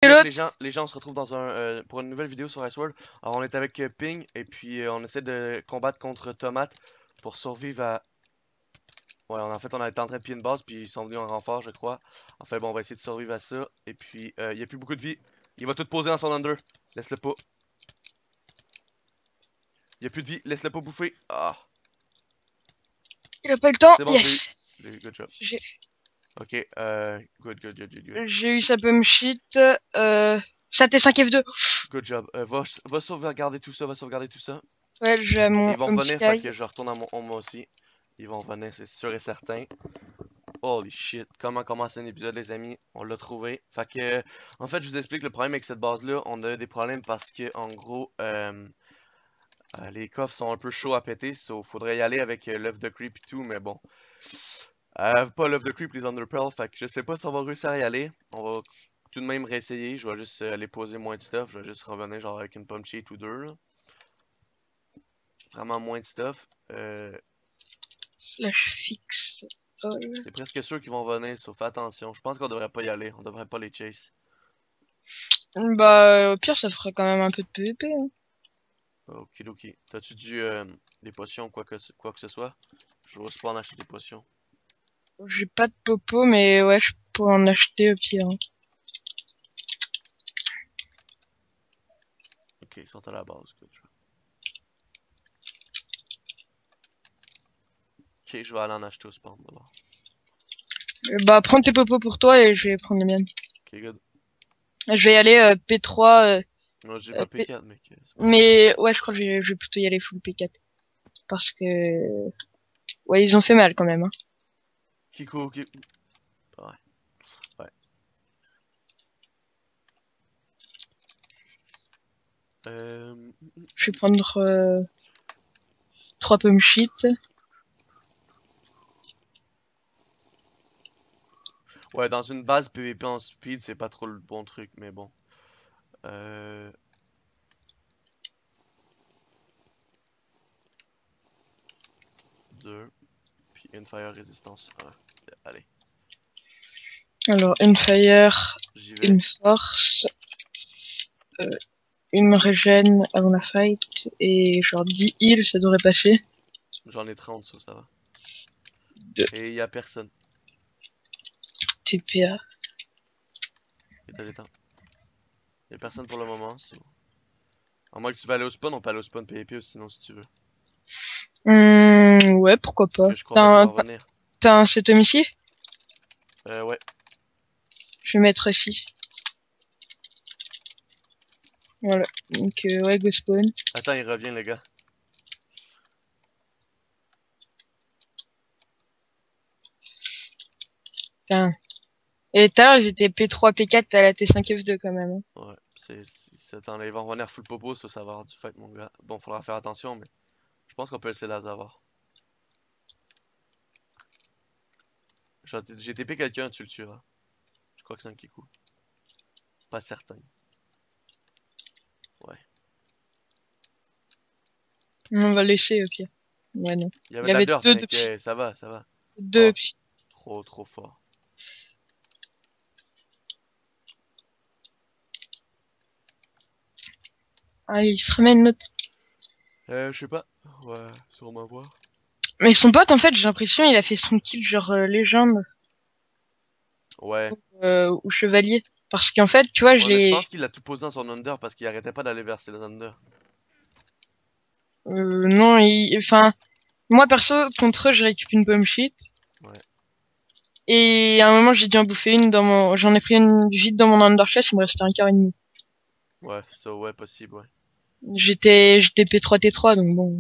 up l'autre? les gens, on se retrouve dans pour une nouvelle vidéo sur Iceworld. Alors on est avec Ping et puis on essaie de combattre contre Tomate pour survivre à... Ouais, en fait on a été en train de piller une base puis ils sont venus en renfort je crois. Enfin bon on va essayer de survivre à ça. Et puis il y a plus beaucoup de vie. Il va tout poser dans son under. Laisse-le pas. Il y a plus de vie, laisse-le pas bouffer. Ah, Il a pas eu le temps. c'est bon je Yes. l'ai eu. Je l'ai eu, good job. J'ai Ok, good. j'ai eu sa bum shit. Ça T5F2. Good job. Va sauvegarder tout ça, va sauvegarder tout ça. Ouais, j'ai mon Ils vont home revenir, fait que sky. je retourne à mon home aussi. Ils vont revenir, c'est sûr et certain. Holy shit, comment commencer un épisode, les amis? On l'a trouvé. Fait que, en fait, je vous explique le problème avec cette base-là. On a des problèmes parce que, en gros, les coffres sont un peu chauds à péter. Faudrait y aller avec l'œuf de creep et tout, mais bon. Pas l'œuf de creep, les underpearls. Fait que je sais pas si on va réussir à y aller. On va tout de même réessayer. Je vais juste aller poser moins de stuff. Je vais juste revenir genre avec une pomme sheet ou deux, là. Vraiment moins de stuff. Slash fixe. C'est presque sûr qu'ils vont venir, sauf fais attention. Je pense qu'on devrait pas y aller. On devrait pas les chase. Bah, au pire, ça ferait quand même un peu de PVP. Hein. Okidoki. T'as-tu des potions, quoi que ce soit? Je vais pas en acheter des potions. J'ai pas de popo, mais ouais, je pourrais en acheter au pire. Hein. Ok, ils sont à la base. Good job. Ok, je vais aller en acheter au spawn d'abord. Bah, prends tes popos pour toi et je vais prendre les miennes. Ok, good. Je vais y aller P3. Moi, j'ai pas P... P4, mec. C'est bon. Mais ouais, je crois que je vais plutôt y aller full P4. Parce que... Ouais, ils ont fait mal quand même. Hein. Kiko, ok. Ouais, ouais. Euh... Je vais prendre 3 pommes shit. Ouais, dans une base PVP en speed, c'est pas trop le bon truc, mais bon. Euh... Deux. Puis une fire résistance. Ah, allez, Alors, une fire, j'y vais. une force, euh, une régène avant la fight, et genre 10 heals, ça devrait passer. J'en ai 30, ça va. 2 Et y a personne. TPA. Détends. Y a personne pour le moment. À moins que tu vas aller au spawn, on peut aller au spawn PvP aussi, sinon si tu veux. Ouais, pourquoi Parce pas. que je crois pas qu'il va revenir. T'as un cet homme ici? Ouais. Je vais mettre ici. Voilà. Donc, ouais, go spawn. Attends, il revient, les gars. Putain. Et tout à l'heure, ils étaient P3, P4 à la T5F2 quand même. Hein. Ouais, attends, là, ils vont revenir full popo, ça va avoir du fight, mon gars. Bon, faudra faire attention, mais je pense qu'on peut essayer de les avoir. J'ai TP quelqu'un, tu le tueras. Je crois que c'est un Kiku. Pas certain. Ouais. On va laisser au pire. Ouais, non. Il y avait Il de la avait dirt, deux de mec. psy. Ça va, ça va. Deux Oh, psy. trop fort. Ah, il se ramène notre. Je sais pas. Ouais, sûrement voir. Mais son pote, en fait, j'ai l'impression, il a fait son kill genre légende Ouais. ou chevalier. Parce qu'en fait, tu vois, Ouais, mais je j'ai. pense qu'il a tout posé dans son under parce qu'il arrêtait pas d'aller vers ses under. Non, enfin, moi perso, contre eux, je récupère une pomme shit. Ouais. Et à un moment, j'ai dû en bouffer une dans mon. J'en ai pris une vite dans mon underchest, il me restait un quart et demi. Ouais, ça, ouais, possible, ouais. J'étais P3 T3, donc bon.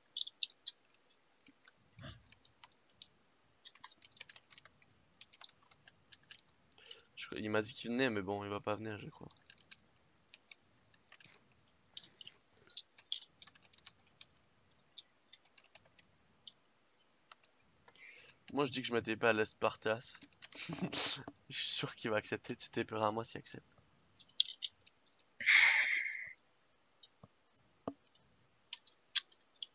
Il m'a dit qu'il venait, mais bon, il va pas venir, je crois. Moi, je dis que je me TP à l'Espartas. Je suis sûr qu'il va accepter. Tu TPeras à moi s'il accepte.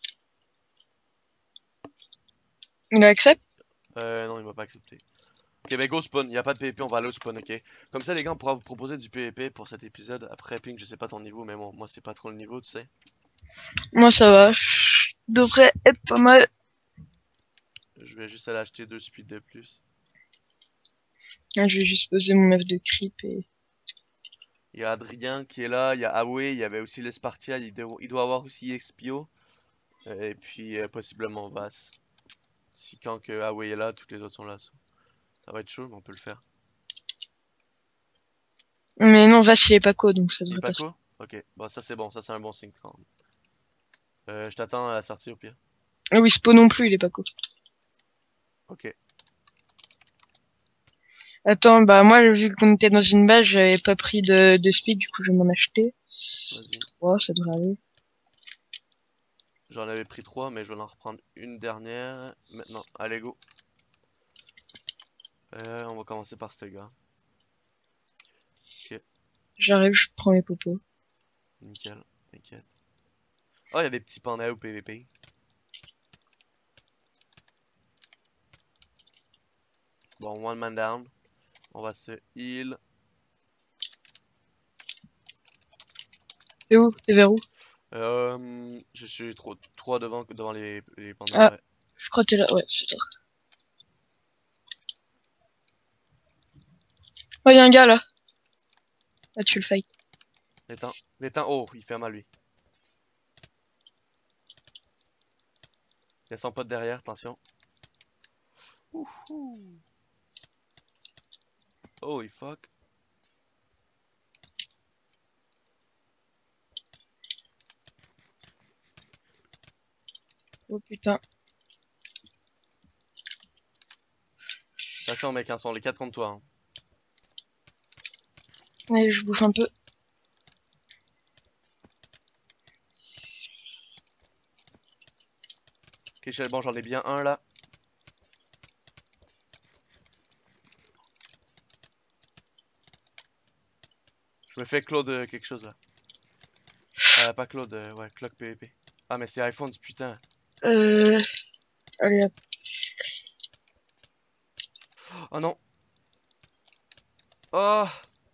Il accepte? Non, il m'a pas accepté. Ok, Ok, ben go spawn, y a pas de PvP, on va aller au spawn, ok? Comme ça, les gars, on pourra vous proposer du PvP pour cet épisode. Après, Pink, je sais pas ton niveau, mais moi c'est pas trop le niveau, tu sais. Moi, ça va. Devrait être pas mal. Je vais juste aller acheter 2 speeds de plus. Ah, je vais juste poser mon œuf de creep et... Il y a Adrien qui est là, il y a Awe, il y avait aussi le Spartial, il doit avoir aussi Expio, et puis possiblement Vas. Si quand que Awe est là, toutes les autres sont là. Ça va être chaud, mais on peut le faire. Mais non, Vache, il est pas co, donc ça Il est devrait pas passer. quoi? Ok, bon ça c'est bon, ça c'est un bon signe quand même. Je t'attends à la sortie au pire. Ah oui, Spo non plus, il est pas co. Ok, Attends, bah moi, vu qu'on était dans une base, j'avais pas pris de speed, du coup je vais m'en acheter. vas-y. 3, ça devrait aller. J'en avais pris 3, mais je vais en reprendre une dernière. Maintenant, allez go. On va commencer par ce gars. Ok, J'arrive, je prends mes popos. nickel, t'inquiète. Oh, il y a des petits pandas au PVP. Bon, one man down. On va se heal. T'es où? T'es vers où? Je suis trop 3 devant les pandas, Ah, ouais. je crois que t'es là, ouais, c'est ça. Oh, y'a un gars là. Là, tu le fight. Les temps, oh, il fait mal lui. Il y a son pote derrière, attention. Ouhou. Holy fuck. Oh putain. Attention mec, hein, sont les 4 contre toi, hein. Allez, je bouffe un peu. Ok, bon, j'en ai bien un là. Je me fais Claude quelque chose là. Pas Claude, ouais, Clock PvP. Ah, mais c'est iPhone, putain. Euh... Allez, hop. Oh non. Oh.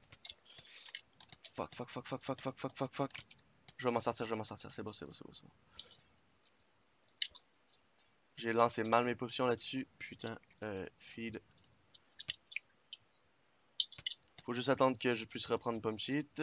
Fuck, fuck, fuck, fuck, fuck, fuck, fuck, fuck, fuck. Je vais m'en sortir, je vais m'en sortir. C'est bon, c'est bon, c'est bon, c'est bon. J'ai lancé mal mes potions là-dessus. Putain, feed. Faut juste attendre que je puisse reprendre une pomme cheat.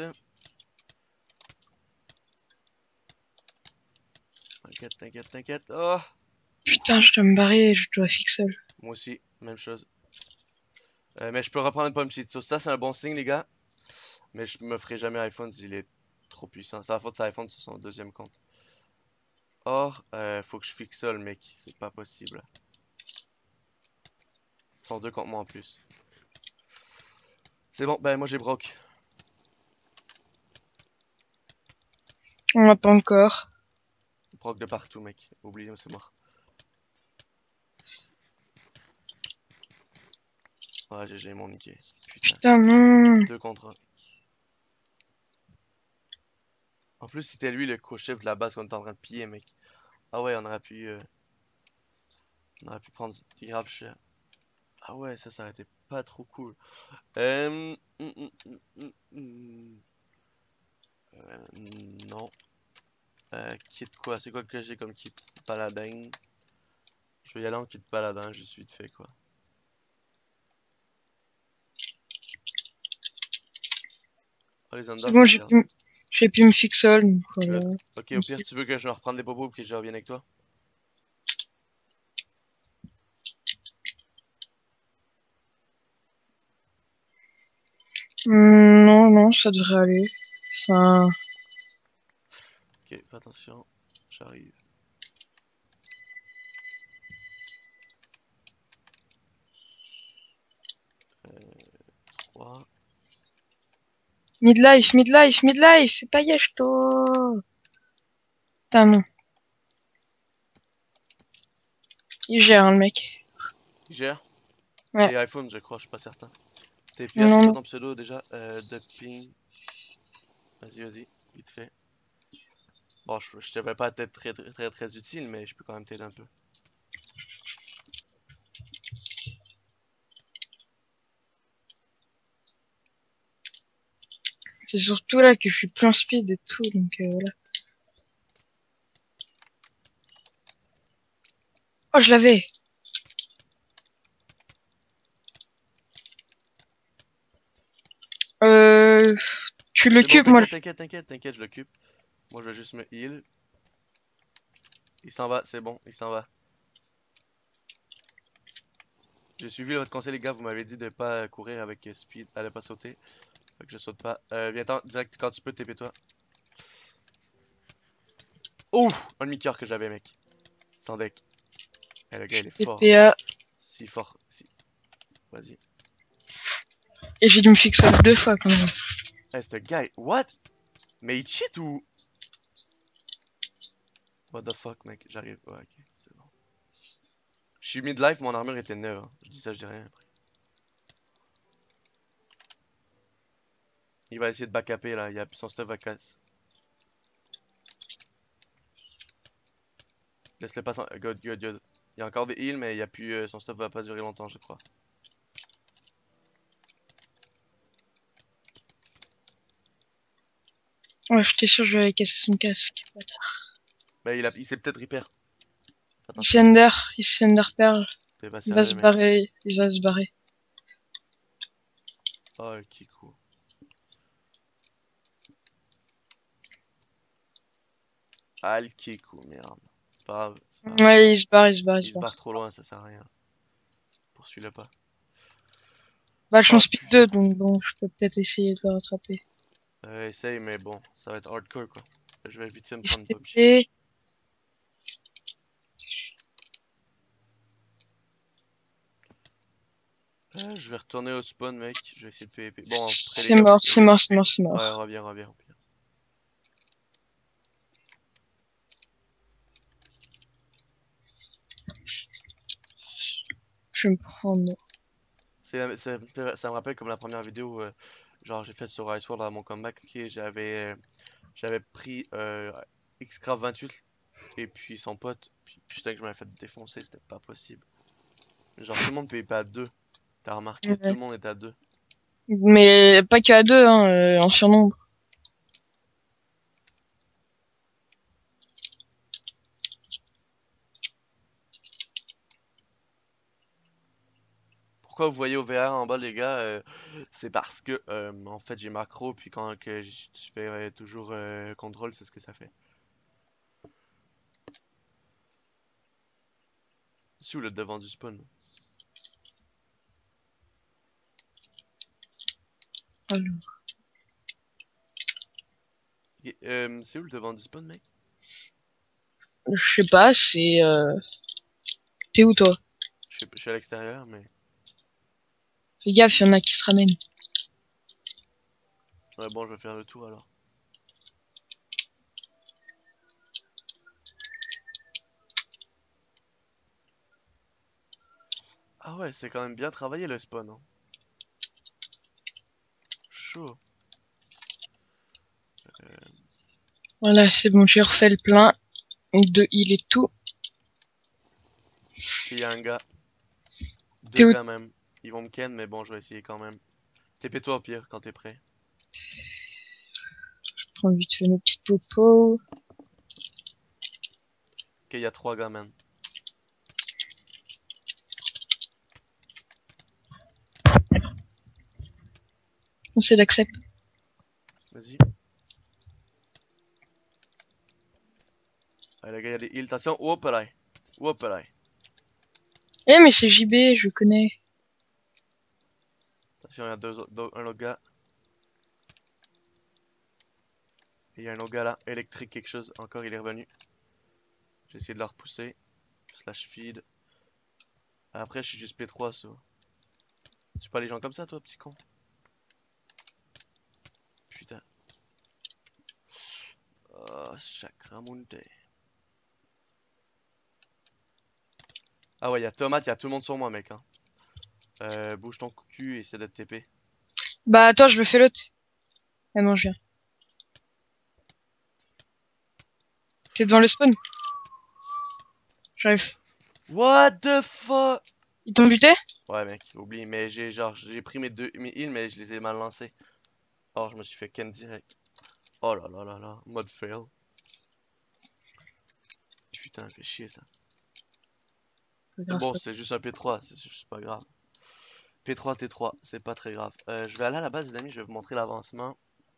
T'inquiète, t'inquiète, t'inquiète. Oh! Putain, je dois me barrer, je dois fixer. Moi aussi, même chose. Mais je peux reprendre une pomme cheat. Ça, c'est un bon signe, les gars. Mais je me ferai jamais iPhone s'il est trop puissant. C'est la faute de iPhone sur son deuxième compte. Or, faut que je fixe ça, le mec. C'est pas possible. Ils sont deux contre moi en plus. C'est bon, ben moi j'ai broc. On l'a pas encore. Broc de partout, mec. Oublie, c'est mort. Ouais, GG, mon niqué. Putain. Putain, non. 2 contre 1. En plus, c'était lui le co-chef de la base qu'on était en train de piller, mec. Ah ouais, on aurait pu prendre du grave cher. Ah ouais, ça aurait été pas trop cool. Non. Kit quoi? C'est quoi que j'ai comme kit paladin? Je vais y aller en kit paladin, je suis vite fait quoi. Oh, les C'est Under, je bon, les garde. j'ai pu me fixer, donc voilà. Good. Ok, au pire, tu veux que je me reprenne des bobos et que je revienne avec toi? Non, non, ça devrait aller. Enfin, Ok, fais attention. J'arrive. 3. midlife, midlife, midlife, fais pas yesh, toi. Putain, non. Il gère, hein, le mec. Il gère? Ouais. C'est iPhone, je crois, je suis pas certain. T'es Pierre, c'est Non, quoi non. ton pseudo déjà? Duckping. Vas-y, vas-y, vite fait. Bon, je te vais pas être très, très, très, très utile, mais je peux quand même t'aider un peu. C'est surtout là que je suis plein speed et tout, donc voilà. Oh, je l'avais. Tu C'est bon, l'occupes, moi. t'inquiète, je l'occupe. Moi, je vais juste me heal. Il s'en va, c'est bon, il s'en va. J'ai suivi votre conseil, les gars. Vous m'avez dit de pas courir avec speed, de pas sauter. Fait que je saute pas. Viens-t'en, direct quand tu peux, TP-toi. Ouf! Un demi-cœur que j'avais, mec. Sans deck. Eh, le gars, il est fort. TPA. Si fort. Si. Vas-y. Et j'ai dû me fixer 2 fois quand même. Eh, ce gars, what? Mais il cheat ou? What the fuck, mec? J'arrive. Ouais, ok, c'est bon. Je suis mid-life, mon armure était neuve, hein. Je dis ça, je dis rien après. Il va essayer de backuper là, son stuff va casse. Laisse-le pas sans. Good. Il y a encore des heals, mais il y a plus. Son stuff va pas durer longtemps, je crois. Ouais, j'étais sûr que je vais aller casser son casque. Bâtard. Mais il s'est peut-être repair. Fais attention. Il se Ender Pearl. T'es pas Il va sérieux, se mec. barrer. Il va se barrer. Oh, le Kiku. Ah, le Kiku, merde. C'est pas grave, c'est pas grave. Ouais, il se barre, il se barre, il Il se se barre barre. trop loin, ça sert à rien. Poursuis-le pas. Bah, je suis en Oh speed putain. 2, donc bon, je peux peut-être essayer de le rattraper. Essaye, mais bon, ça va être hardcore quoi. Je vais vite fait me prendre PUBG. TP. Je vais retourner au spawn, mec. Je vais essayer de PvP. Bon, après les C'est gars, mort, vous. c'est mort, c'est mort, c'est Ouais, mort. reviens, au pire. Je vais me prendre. Ça me rappelle comme la première vidéo, genre j'ai fait sur Ice World à mon comeback, ok, j'avais pris Xcraft 28 et puis son pote, puis putain que je m'avais fait défoncer, c'était pas possible. Genre tout le monde payait pas à deux, t'as remarqué, tout Ouais. le monde était à deux. Mais pas que à 2, hein, en surnombre. Pourquoi vous voyez OVR en bas les gars? C'est parce que en fait j'ai macro puis quand que tu fais toujours contrôle, c'est ce que ça fait. C'est où le devant du spawn? Alors, Ok, c'est où le devant du spawn, mec? je sais pas, c'est. T'es où toi? Je suis à l'extérieur, mais. Fais gaffe, y en a qui se ramènent. Ouais, bon, je vais faire le tour alors. Ah ouais, c'est quand même bien travaillé le spawn, hein. Chaud. Voilà, c'est bon, j'ai refait le plein de heal et tout. Ok, y a un gars. T'es Deux où? gars même. Ils vont me ken, mais bon, je vais essayer quand même. TP-toi au pire quand t'es prêt. Prends vite fait nos petites popos. Ok, y a trois gars, man. On sait d'accepter. Vas-y. Allez, les gars, y a des heals. Attention, hop là. Hop là. Eh, mais c'est JB, je connais. Attention, y a un autre gars. Et y a un autre gars là. Électrique, quelque chose. Encore, il est revenu. J'ai essayé de le repousser. Slash feed. Après, je suis juste P3, ça. Tu pas les gens comme ça, toi, petit con? Putain. Oh, Sacramonte. Ah ouais, y a Tomate, y a tout le monde sur moi, mec, hein. Bouge ton cul et essaie de te TP. Bah, attends, je me fais l'autre. Ah non, je viens. T'es devant le spawn? J'arrive. What the fuck? Ils t'ont buté? Ouais, mec, oublie, mais j'ai pris mes heals, mais je les ai mal lancés. Oh, je me suis fait ken direct. Oh là là là là, mode fail. Putain, fait chier ça. Mais Grâce bon, à c'est juste un P3, c'est juste pas grave. P3, T3, c'est pas très grave. Je vais aller à la base, les amis, je vais vous montrer l'avancement.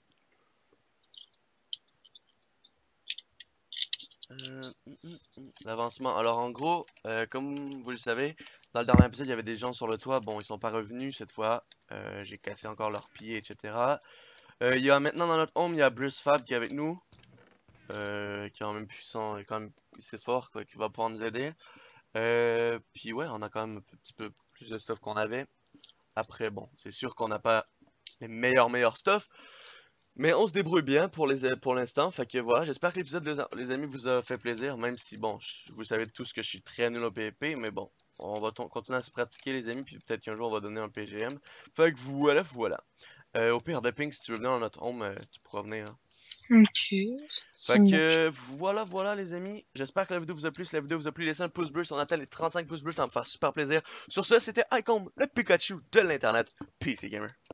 L'avancement. Alors, en gros, comme vous le savez, dans le dernier épisode, il y avait des gens sur le toit. Bon, ils sont pas revenus cette fois. J'ai cassé encore leurs pieds, etc. Il y a maintenant dans notre home, il y a Bruce Fab qui est avec nous. Qui est quand même puissant, et quand même c'est fort, quoi, qui va pouvoir nous aider. Puis ouais, on a quand même un petit peu plus de stuff qu'on avait. Après, bon, c'est sûr qu'on n'a pas les meilleurs stuff, mais on se débrouille bien pour l'instant. Fait que voilà, j'espère que l'épisode, les amis, vous a fait plaisir, même si, bon, vous savez tous que je suis très nul au PvP, mais bon, on va continuer à se pratiquer, les amis, puis peut-être qu'un jour on va donner un PGM. Fait que voilà, voilà. Au pire de Pink, si tu veux venir dans notre home, tu pourras venir, hein. Ok, ça Fait me que voilà, voilà les amis. J'espère que la vidéo vous a plu. Si la vidéo vous a plu, laissez un pouce bleu. Si on atteint les 35 pouces bleus, ça va me faire super plaisir. Sur ce, c'était Icombe, le Pikachu de l'internet. Peace les gamers.